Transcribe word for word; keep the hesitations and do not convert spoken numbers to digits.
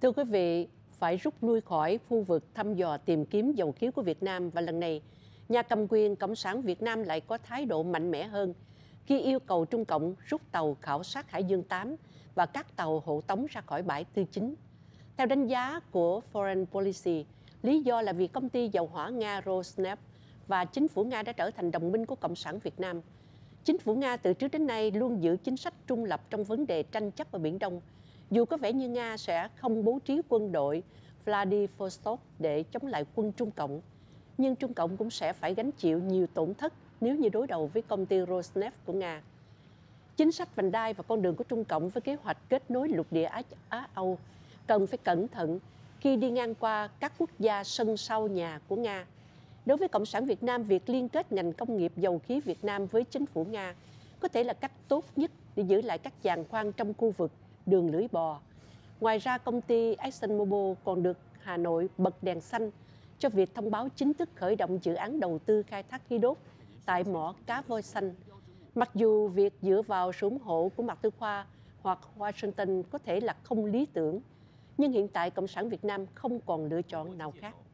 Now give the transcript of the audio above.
Thưa quý vị, phải rút lui khỏi khu vực thăm dò tìm kiếm dầu khí của Việt Nam, và lần này, nhà cầm quyền Cộng sản Việt Nam lại có thái độ mạnh mẽ hơn khi yêu cầu Trung Cộng rút tàu khảo sát Hải Dương tám và các tàu hộ tống ra khỏi bãi Tư Chính. Theo đánh giá của Foreign Policy, lý do là vì công ty dầu hỏa Nga Rosneft và chính phủ Nga đã trở thành đồng minh của Cộng sản Việt Nam. Chính phủ Nga từ trước đến nay luôn giữ chính sách trung lập trong vấn đề tranh chấp ở Biển Đông, dù có vẻ như Nga sẽ không bố trí quân đội Vladivostok để chống lại quân Trung Cộng, nhưng Trung Cộng cũng sẽ phải gánh chịu nhiều tổn thất nếu như đối đầu với công ty Rosneft của Nga. Chính sách vành đai và con đường của Trung Cộng với kế hoạch kết nối lục địa Á, Á Âu cần phải cẩn thận khi đi ngang qua các quốc gia sân sau nhà của Nga. Đối với Cộng sản Việt Nam, việc liên kết ngành công nghiệp dầu khí Việt Nam với chính phủ Nga có thể là cách tốt nhất để giữ lại các giàn khoan trong khu vực đường lưỡi bò. Ngoài ra, công ty ExxonMobil còn được Hà Nội bật đèn xanh cho việc thông báo chính thức khởi động dự án đầu tư khai thác khí đốt tại mỏ Cá Voi Xanh. Mặc dù việc dựa vào sự ủng hộ của Mạc Tư Khoa hoặc Washington có thể là không lý tưởng, nhưng hiện tại Cộng sản Việt Nam không còn lựa chọn nào khác.